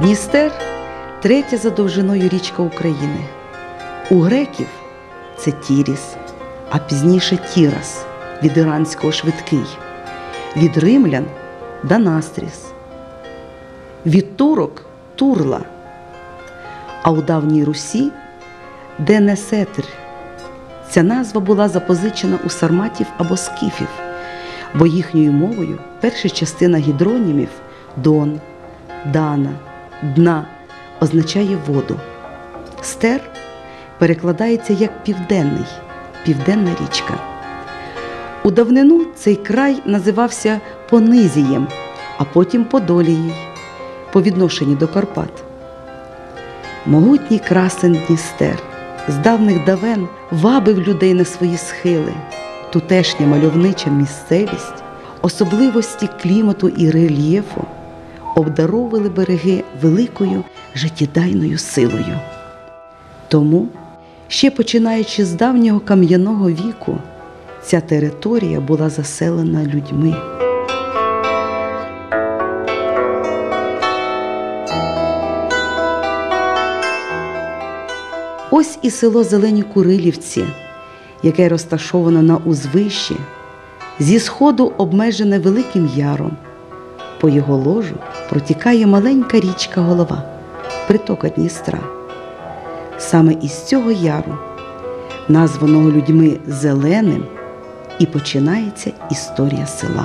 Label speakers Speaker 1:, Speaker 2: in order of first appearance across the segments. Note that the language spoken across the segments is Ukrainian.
Speaker 1: Дністер – третя за довжиною річка України. У греків це Тіріс, а пізніше Тірас, від іранського «швидкий», від римлян – Данастріс, від турок – Турла, а у давній Русі – Денесетр. Ця назва була запозичена у сарматів або скіфів, бо їхньою мовою перша частина гідронімів Дон, Дана, Дна означає воду. Стер перекладається як південний, південна річка. У давнину цей край називався Понизієм, а потім Подолією, по відношенню до Карпат. Могутній красен Дністер з давних давен вабив людей на свої схили. Тутешня мальовнича місцевість, особливості клімату і рельєфу обдаровували береги великою життєдайною силою. Тому, ще починаючи з давнього кам'яного віку, ця територія була заселена людьми. Ось і село Зелені Курилівці, яке розташовано на узвищі, зі сходу обмежене Великим Яром. По його ложу протікає маленька річка Голова, притока Дністра. Саме із цього яру, названого людьми Зеленим, і починається історія села.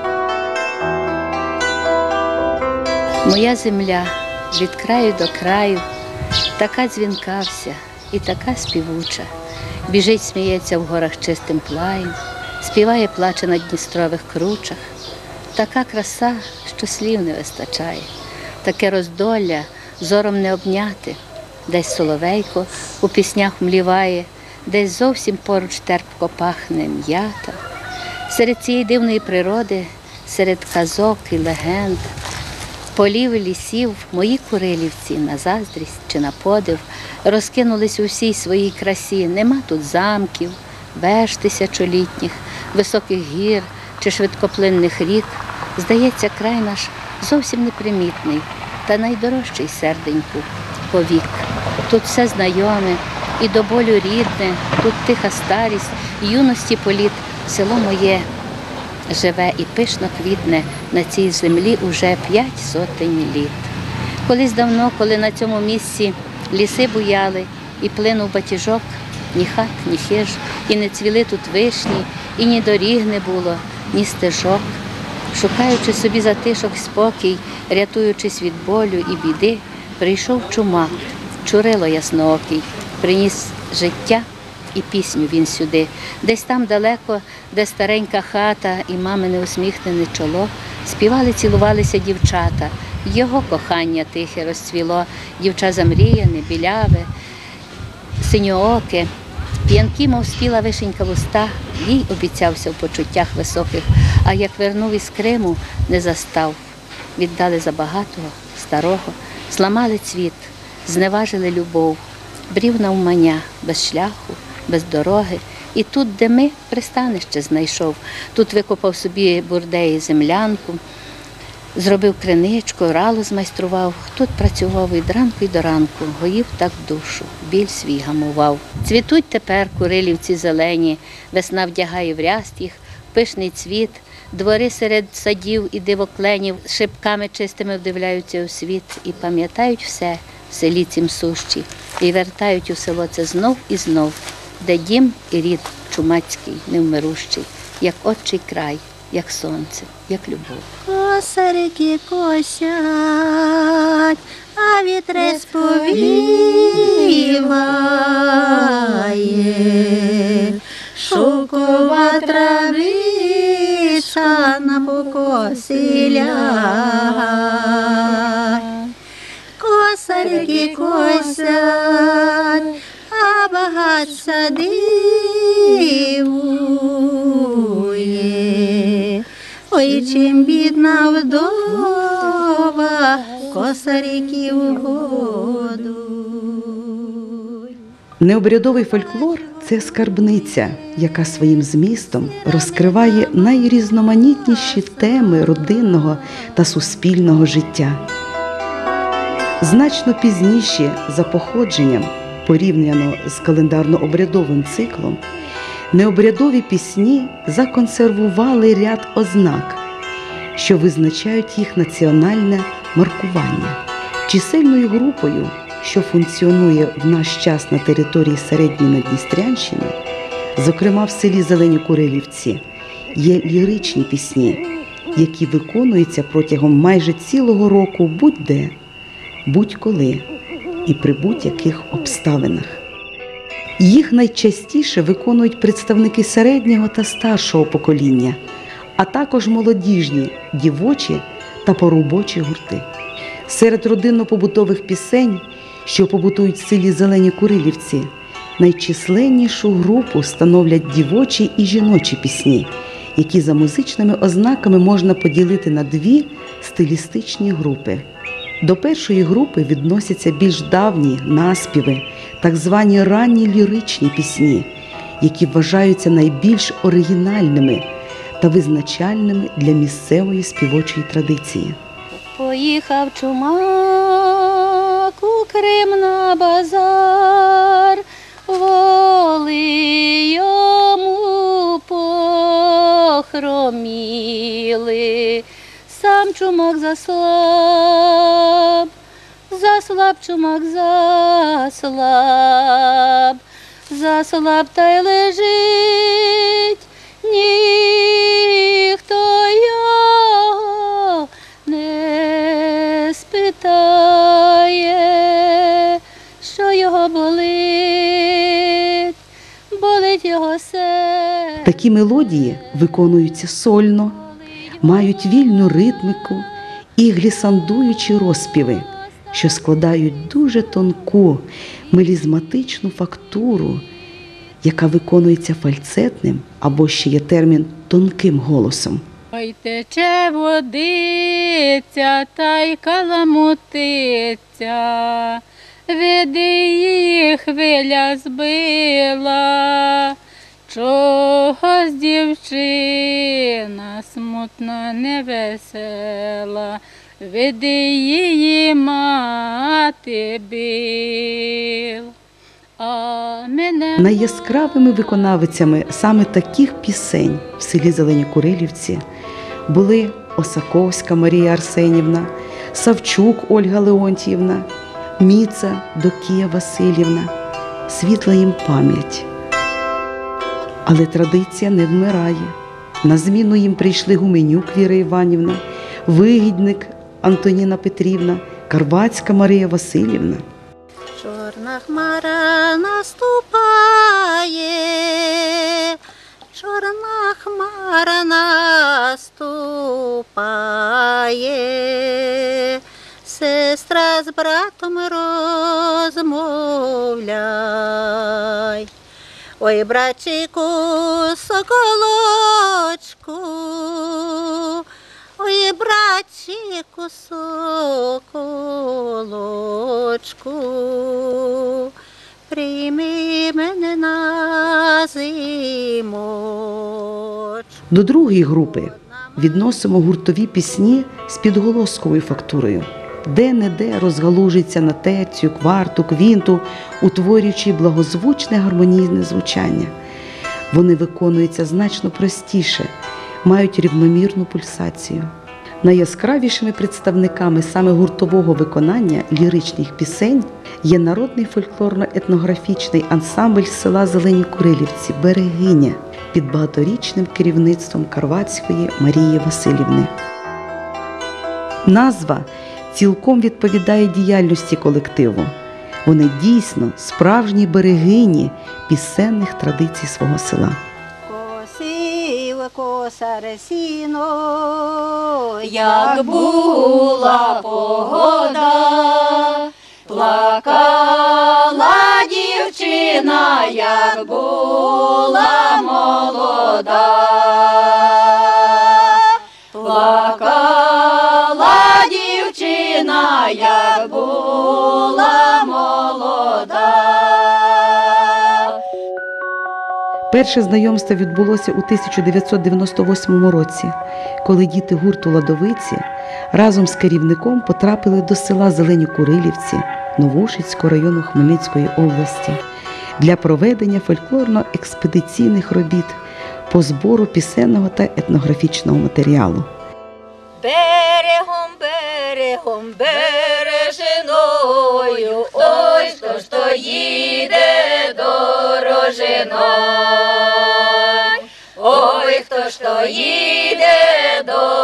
Speaker 2: Моя земля від краю до краю, така дзвінка вся і така співуча. Біжить, сміється в горах чистим плаєм, співає, плаче на дністрових кручах. Така краса, що слів не вистачає, таке роздолля зором не обняти. Десь соловейко у піснях мліває, десь зовсім поруч терпко пахне м'ята. Серед цієї дивної природи, серед казок і легенд, полів і лісів мої Курилівці на заздрість чи на подив розкинулись у всій своїй красі. Нема тут замків, веж тисячолітніх, високих гір чи швидкоплинних рік. Здається, край наш зовсім непримітний та найдорожчий серденьку повік. Тут все знайоме і до болю рідне, тут тиха старість, юності політ. Село моє живе і пишно квітне на цій землі уже 5 сотень літ. Колись давно, коли на цьому місці ліси буяли і плинув батіжок, ні хат, ні хиж, і не цвіли тут вишні, і ні доріг не було, ні стежок. Шукаючи собі затишок й спокій, рятуючись від болю і біди, прийшов чумак, Чурило Ясноокий, приніс життя і пісню він сюди. Десь там далеко, де старенька хата і мамине усміхнене чоло, співали, цілувалися дівчата. Його кохання тихе розцвіло, дівча замріяне, біляве, синьооке. П'янки, мов спіла вишенька в уста, їй обіцявся в почуттях високих, а як вернув із Криму, не застав. Віддали забагатого, старого, зламали цвіт, зневажили любов, брів навмання, без шляху, без дороги. І тут, де ми, пристанище знайшов, тут викопав собі бурдеї землянку, зробив криничку, ралу змайстрував, тут працював від ранку й до ранку, гоїв так душу, біль свій гамував. Цвітуть тепер Курилівці зелені, весна вдягає в ряст їх, пишний цвіт, двори серед садів і дивокленів шибками чистими вдивляються у світ і пам'ятають все в селі цім сущі, і вертають у село це знов і знов, де дім і рід чумацький, невмирущий, як отчий край, як сонце, як любов.
Speaker 3: Косарики косять, а вітер сповіває, шовкова травиця на покосі ляг. Косарики косять, а багатця дивує. Ой, чим бідна вдова, косариків годуй.
Speaker 1: Необрядовий фольклор – це скарбниця, яка своїм змістом розкриває найрізноманітніші теми родинного та суспільного життя. Значно пізніше за походженням, порівняно з календарно-обрядовим циклом, необрядові пісні законсервували ряд ознак, що визначають їх національне маркування. Чисельною групою, що функціонує в наш час на території Середньої Надністрянщини, зокрема в селі Зелені Курилівці, є ліричні пісні, які виконуються протягом майже цілого року будь-де, будь-коли і при будь-яких обставинах. Їх найчастіше виконують представники середнього та старшого покоління, а також молодіжні, дівочі та поробочі гурти. Серед родинно-побутових пісень, що побутують в селі Зелені Курилівці, найчисленнішу групу становлять дівочі і жіночі пісні, які за музичними ознаками можна поділити на дві стилістичні групи. До першої групи відносяться більш давні наспіви, так звані ранні ліричні пісні, які вважаються найбільш оригінальними та визначальними для місцевої співочої традиції.
Speaker 2: Поїхав чумак у Крим на базар, воли йому похроміли. Сам чумак заслаб, чумак заслаб та й лежить, ніхто його не спитає, що його болить його серце.
Speaker 1: Такі мелодії виконуються сольно, мають вільну ритміку і глісандуючі розспіви, що складають дуже тонку мелізматичну фактуру, яка виконується фальцетним або ще є термін тонким голосом.
Speaker 4: Ой, тече водиця та й каламутиця, веди її хвиля збила, чогось дівчина смутна, невесела, веди її мати бил.
Speaker 1: Найяскравими виконавицями саме таких пісень в селі Зелені Курилівці були Осаковська Марія Арсенівна, Савчук Ольга Леонтіївна, Міца Докія Василівна. Світла їм пам'ять. Але традиція не вмирає. На зміну їм прийшли Гуменюк Віра Іванівна, Вигідник Антоніна Петрівна, Карвацька Марія Василівна.
Speaker 3: Чорна хмара наступає, чорна хмара наступає, сестра з братом розмовляй. Ой, братчику, соколочку, ой, братчику, соколочку, прийми мене на зимочку.
Speaker 1: До другої групи відносимо гуртові пісні з підголосковою фактурою. Де-не-де розгалужиться на терцію, кварту, квінту, утворюючи благозвучне гармонійне звучання. Вони виконуються значно простіше, мають рівномірну пульсацію. Найяскравішими представниками саме гуртового виконання ліричних пісень є народний фольклорно-етнографічний ансамбль села Зелені Курилівці «Берегиня» під багаторічним керівництвом Карвацької Марії Василівни. Назва цілком відповідає діяльності колективу. Вони дійсно справжні берегині пісенних традицій свого села.
Speaker 3: Косив коса ресіно,
Speaker 4: Як була погода, плакала дівчина, як була молода. Плакала дівчина, як була молода.
Speaker 1: Перше знайомство відбулося у 1998 році, коли діти гурту «Ладовиці» разом з керівником потрапили до села Зелені Курилівці Новошицького району Хмельницької області для проведення фольклорно-експедиційних робіт по збору пісенного та етнографічного матеріалу.
Speaker 4: Берегом, берегом, бережиною, ой, хто ж то їде дорожиною, ой, хто ж то їде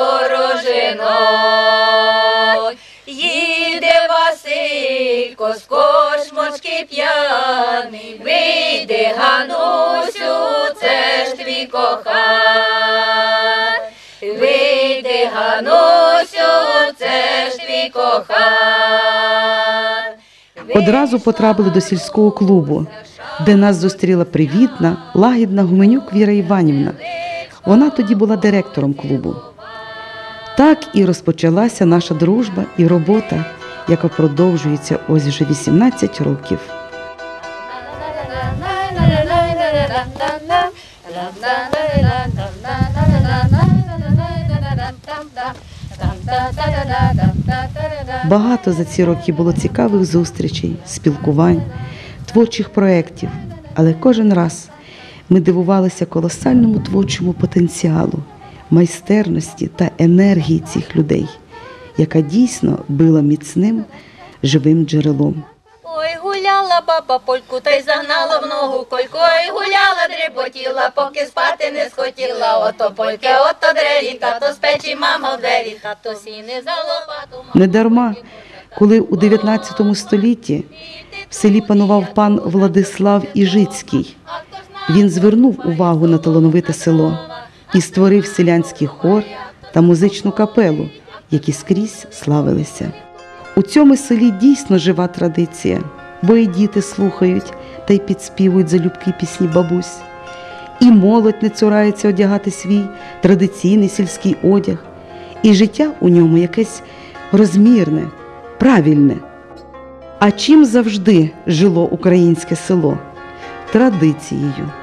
Speaker 4: дорожиною, їде Василько з кошмочки п'яний, вийди, Ганусю, це ж твій коханий. Вийди, Ганусю, це ж твій коханий.
Speaker 1: Одразу потрапили до сільського клубу, де нас зустріла привітна, лагідна Гуменюк Віра Іванівна. Вона тоді була директором клубу. Так і розпочалася наша дружба і робота, яка продовжується ось вже 18 років. Багато за ці роки було цікавих зустрічей, спілкувань, творчих проєктів, але кожен раз ми дивувалися колосальному творчому потенціалу, майстерності та енергії цих людей, яка дійсно била міцним, живим джерелом.
Speaker 4: Ой, гуляла баба польку, та й загнала в ногу кольку. Ой, гуляла, дріботіла, поки спати не схотіла. Ото польки, ото дрелі, тато з печі, мама в двері, тато сіни за лопату.
Speaker 1: Недарма, коли у 19 столітті в селі панував пан Владислав Іжицький, він звернув увагу на талановите село і створив селянський хор та музичну капелу, які скрізь славилися. У цьому селі дійсно жива традиція, бо і діти слухають та й підспівують залюбки пісні бабусь. І молодь не цурається одягати свій традиційний сільський одяг, і життя у ньому якесь розмірне, правильне. А чим завжди жило українське село? Традицією.